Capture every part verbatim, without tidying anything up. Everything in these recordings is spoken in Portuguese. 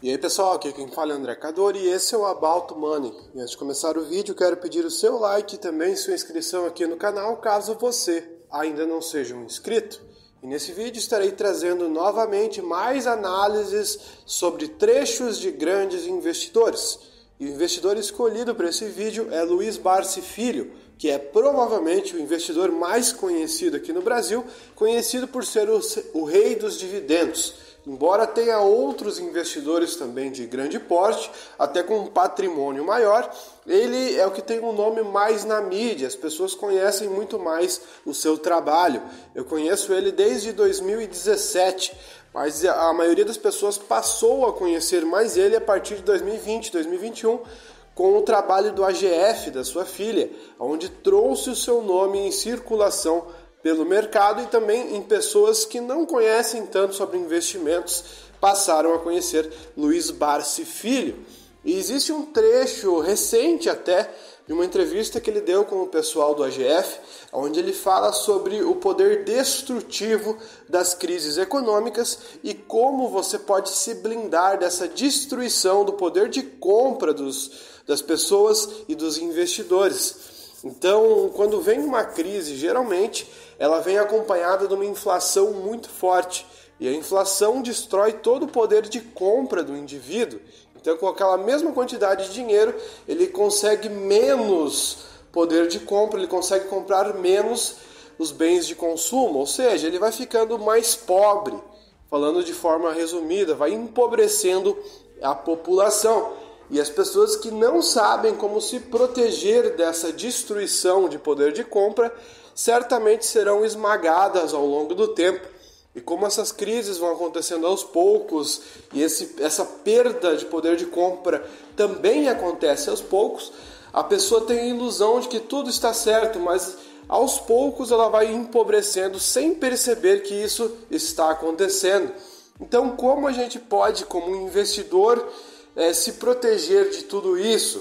E aí pessoal, aqui quem fala é André Cadori e esse é o About Money. E antes de começar o vídeo, quero pedir o seu like e também sua inscrição aqui no canal, caso você ainda não seja um inscrito. E nesse vídeo estarei trazendo novamente mais análises sobre trechos de grandes investidores. E o investidor escolhido para esse vídeo é Luiz Barsi Filho, que é provavelmente o investidor mais conhecido aqui no Brasil, conhecido por ser o, o rei dos dividendos. Embora tenha outros investidores também de grande porte, até com um patrimônio maior, ele é o que tem um nome mais na mídia, as pessoas conhecem muito mais o seu trabalho. Eu conheço ele desde dois mil e dezessete, mas a maioria das pessoas passou a conhecer mais ele a partir de dois mil e vinte, dois mil e vinte e um, com o trabalho do A G F, da sua filha, onde trouxe o seu nome em circulação pelo mercado e também em pessoas que não conhecem tanto sobre investimentos passaram a conhecer Luiz Barsi Filho. E existe um trecho recente até de uma entrevista que ele deu com o pessoal do A G F, onde ele fala sobre o poder destrutivo das crises econômicas e como você pode se blindar dessa destruição do poder de compra dos, das pessoas e dos investidores. Então, quando vem uma crise, geralmente ela vem acompanhada de uma inflação muito forte. E a inflação destrói todo o poder de compra do indivíduo. Então, com aquela mesma quantidade de dinheiro, ele consegue menos poder de compra, ele consegue comprar menos os bens de consumo. Ou seja, ele vai ficando mais pobre. Falando de forma resumida, vai empobrecendo a população. E as pessoas que não sabem como se proteger dessa destruição de poder de compra, certamente serão esmagadas ao longo do tempo. E como essas crises vão acontecendo aos poucos, e esse, essa perda de poder de compra também acontece aos poucos, a pessoa tem a ilusão de que tudo está certo, mas aos poucos ela vai empobrecendo sem perceber que isso está acontecendo. Então, como a gente pode, como investidor, É, se proteger de tudo isso?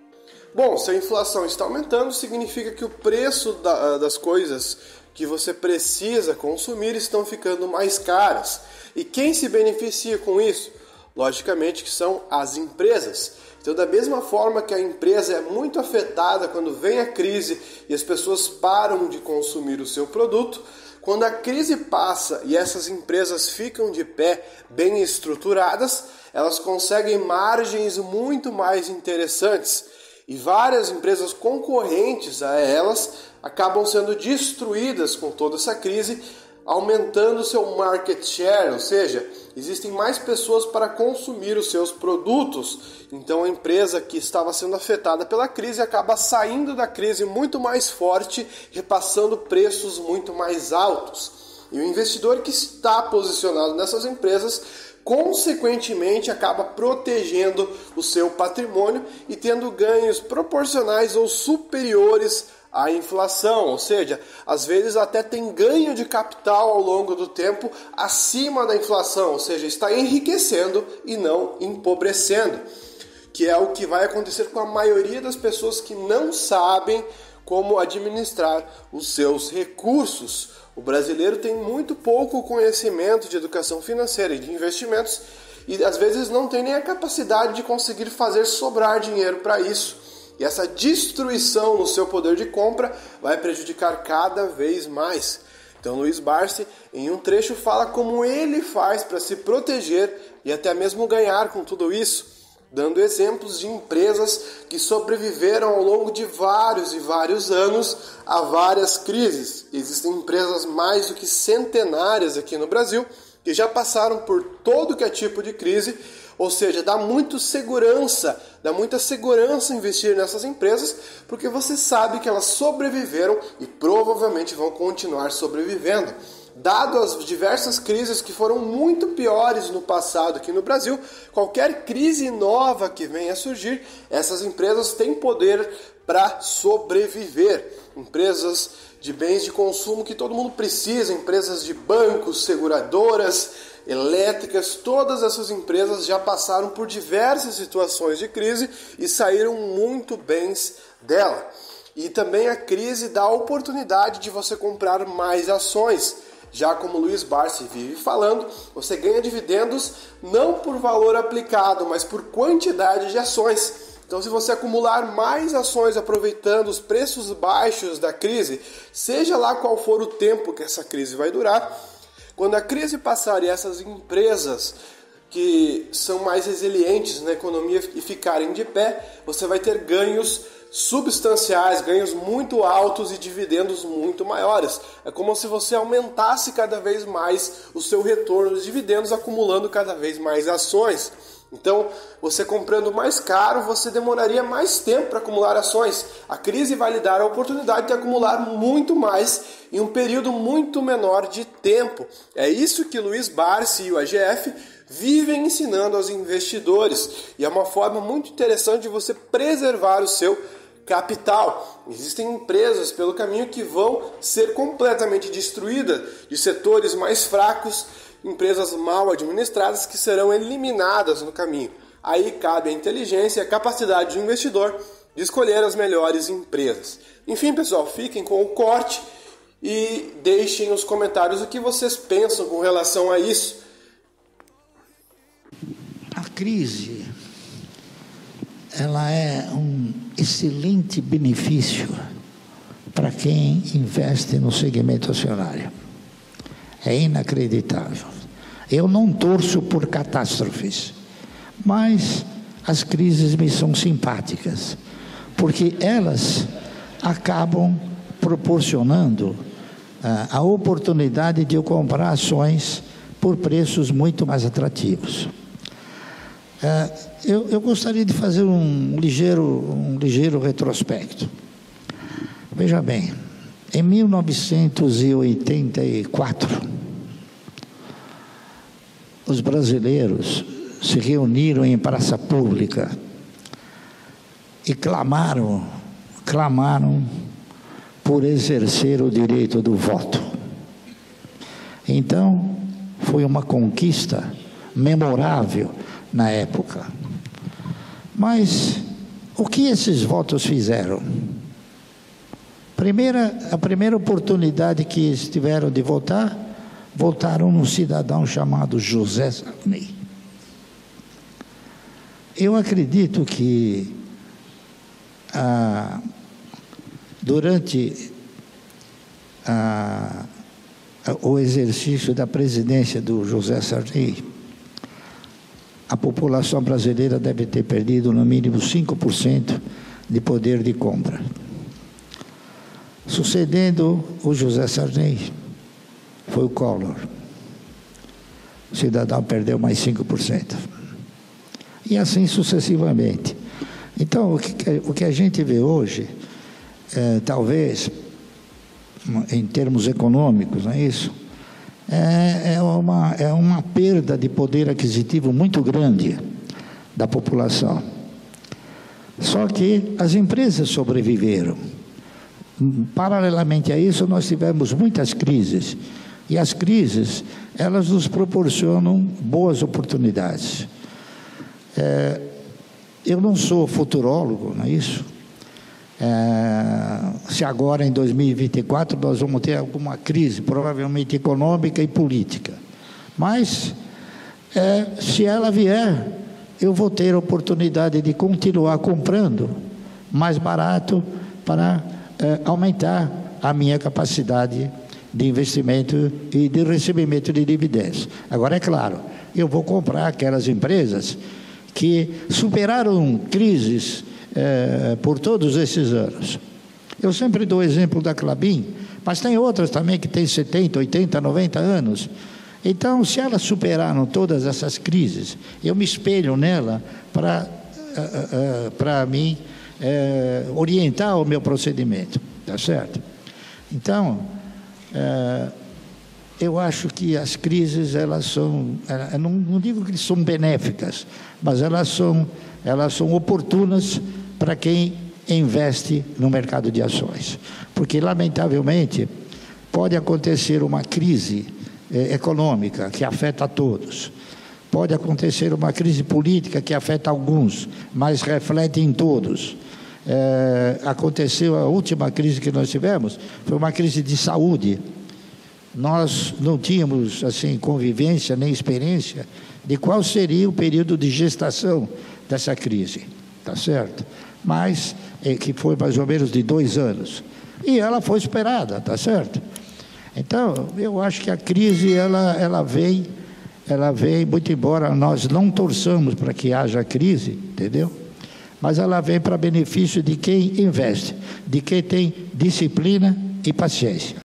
Bom, se a inflação está aumentando, significa que o preço da, das coisas que você precisa consumir estão ficando mais caras. E quem se beneficia com isso? Logicamente que são as empresas. Então, da mesma forma que a empresa é muito afetada quando vem a crise e as pessoas param de consumir o seu produto, quando a crise passa e essas empresas ficam de pé, bem estruturadas, elas conseguem margens muito mais interessantes. E várias empresas concorrentes a elas acabam sendo destruídas com toda essa crise, aumentando seu market share, ou seja, existem mais pessoas para consumir os seus produtos. Então a empresa que estava sendo afetada pela crise acaba saindo da crise muito mais forte, repassando preços muito mais altos. E o investidor que está posicionado nessas empresas, consequentemente, acaba protegendo o seu patrimônio e tendo ganhos proporcionais ou superiores à inflação, ou seja, às vezes até tem ganho de capital ao longo do tempo acima da inflação, ou seja, está enriquecendo e não empobrecendo, que é o que vai acontecer com a maioria das pessoas que não sabem como administrar os seus recursos. O brasileiro tem muito pouco conhecimento de educação financeira e de investimentos e às vezes não tem nem a capacidade de conseguir fazer sobrar dinheiro para isso. E essa destruição no seu poder de compra vai prejudicar cada vez mais. Então Luiz Barsi, em um trecho, fala como ele faz para se proteger e até mesmo ganhar com tudo isso, dando exemplos de empresas que sobreviveram ao longo de vários e vários anos a várias crises. Existem empresas mais do que centenárias aqui no Brasil que já passaram por todo que é tipo de crise, ou seja, dá muito segurança, dá muita segurança investir nessas empresas, porque você sabe que elas sobreviveram e provavelmente vão continuar sobrevivendo. Dado as diversas crises que foram muito piores no passado aqui no Brasil, qualquer crise nova que venha a surgir, essas empresas têm poder para sobreviver. Empresas de bens de consumo que todo mundo precisa, empresas de bancos, seguradoras, elétricas, todas essas empresas já passaram por diversas situações de crise e saíram muito bem dela. E também a crise dá a oportunidade de você comprar mais ações. Já como o Luiz Barsi vive falando, você ganha dividendos não por valor aplicado, mas por quantidade de ações. Então, se você acumular mais ações aproveitando os preços baixos da crise, seja lá qual for o tempo que essa crise vai durar, quando a crise passar e essas empresas que são mais resilientes na economia e ficarem de pé, você vai ter ganhos substanciais, ganhos muito altos e dividendos muito maiores. É como se você aumentasse cada vez mais o seu retorno dos dividendos, acumulando cada vez mais ações. Então, você comprando mais caro, você demoraria mais tempo para acumular ações. A crise vai lhe dar a oportunidade de acumular muito mais em um período muito menor de tempo. É isso que Luiz Barsi e o A G F vivem ensinando aos investidores. E é uma forma muito interessante de você preservar o seu capital. Existem empresas pelo caminho que vão ser completamente destruídas, de setores mais fracos, empresas mal administradas que serão eliminadas no caminho. Aí cabe a inteligência e a capacidade do investidor de escolher as melhores empresas. Enfim, pessoal, fiquem com o corte e deixem nos comentários o que vocês pensam com relação a isso. A crise, ela é um excelente benefício para quem investe no segmento acionário. É inacreditável. Eu não torço por catástrofes, mas as crises me são simpáticas, porque elas acabam proporcionando ah, a oportunidade de eu comprar ações por preços muito mais atrativos. Ah, eu, eu gostaria de fazer um ligeiro, um ligeiro retrospecto. Veja bem, em mil novecentos e oitenta e quatro, os brasileiros se reuniram em praça pública e clamaram, clamaram por exercer o direito do voto. Então, foi uma conquista memorável na época. Mas o que esses votos fizeram? Primeira, a primeira oportunidade que eles tiveram de votar, votaram num cidadão chamado José Sarney. Eu acredito que ah, durante ah, o exercício da presidência do José Sarney, a população brasileira deve ter perdido no mínimo cinco por cento de poder de compra. Sucedendo o José Sarney, foi o Collor. O cidadão perdeu mais cinco por cento. E assim sucessivamente. Então, o que, o que a gente vê hoje, é, talvez, em termos econômicos, não é isso? É, é, uma, é uma perda de poder aquisitivo muito grande da população. Só que as empresas sobreviveram. Paralelamente a isso, nós tivemos muitas crises. E as crises, elas nos proporcionam boas oportunidades. É, eu não sou futurólogo, não é isso? É, se agora, em dois mil e vinte e quatro, nós vamos ter alguma crise, provavelmente econômica e política. Mas, é, se ela vier, eu vou ter a oportunidade de continuar comprando mais barato para é, aumentar a minha capacidade de investimento e de recebimento de dividendos. Agora, é claro, eu vou comprar aquelas empresas que superaram crises é, por todos esses anos. Eu sempre dou o exemplo da Klabin, mas tem outras também que têm setenta, oitenta, noventa anos. Então, se elas superaram todas essas crises, eu me espelho nela para uh, uh, para mim uh, orientar o meu procedimento, tá certo? Então, uh, eu acho que as crises, elas são, eu não, não digo que são benéficas, mas elas são, elas são oportunas para quem investe no mercado de ações. Porque, lamentavelmente, pode acontecer uma crise eh, econômica que afeta a todos. Pode acontecer uma crise política que afeta alguns, mas reflete em todos. É, aconteceu a última crise que nós tivemos, foi uma crise de saúde, nós não tínhamos assim convivência nem experiência de qual seria o período de gestação dessa crise, tá certo? Mas é, que foi mais ou menos de dois anos e ela foi esperada, tá certo? Então eu acho que a crise ela ela vem ela vem muito embora nós não torçamos para que haja crise, entendeu? Mas ela vem para benefício de quem investe, de quem tem disciplina e paciência.